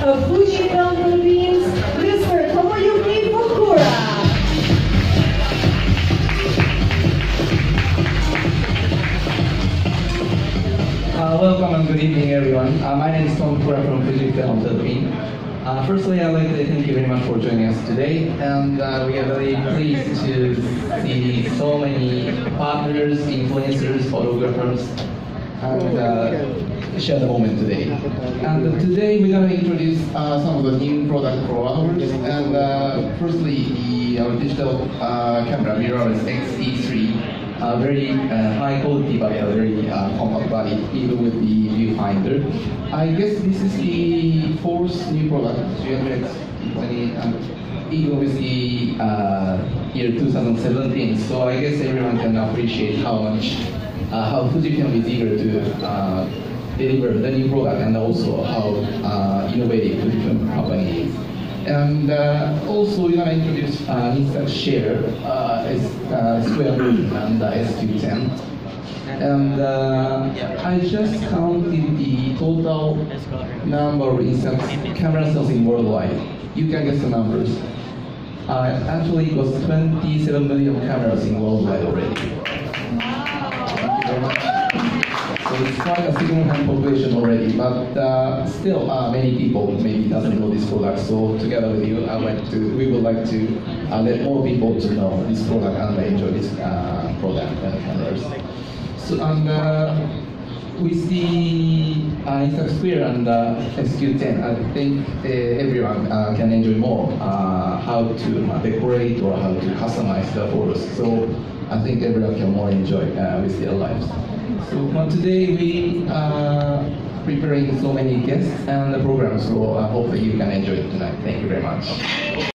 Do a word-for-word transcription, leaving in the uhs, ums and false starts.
of Fujifilm Philippines, Mister Tomoyuki Fukura. Uh, welcome and good evening, everyone. Uh, my name is Tom Fukura from Fujifilm Philippines. Uh, firstly, I'd like to thank you very much for joining us today, and uh, we are very pleased to see so many partners, influencers, photographers, and uh, share the moment today. And today we're going to introduce uh, some of the new product for ours. And uh, firstly, the our digital uh, camera mirrorless X E three, uh, very uh, high quality but uh, very uh, compact body, even with the viewfinder. I guess this is the fourth new product G M X twenty, um, even with the uh, year two thousand seventeen. So I guess everyone can appreciate how much uh, how Fujifilm is eager to uh, deliver the new product, and also how uh, innovative Fujifilm company is. And uh, also we're gonna introduce uh, Instax Share, uh, S, uh, Square Root, and uh, S Q ten. And uh, I just counted the total number of Instax camera sales in worldwide. You can guess the numbers. Uh, actually, it was twenty-seven million cameras in worldwide already. Thank you very much. So it's quite a significant population already, but uh, still uh, many people maybe doesn't know this product. So together with you, I like to, we would like to uh, let more people to know this product and enjoy this uh, product and cameras. So and uh, with the uh, Instax Square and uh, S Q ten, I think uh, everyone uh, can enjoy more uh, how to uh, decorate or how to customize the photos. So I think everyone can more enjoy uh, with their lives. So uh, today we are preparing so many guests and the program, so I hope that you can enjoy it tonight. Thank you very much.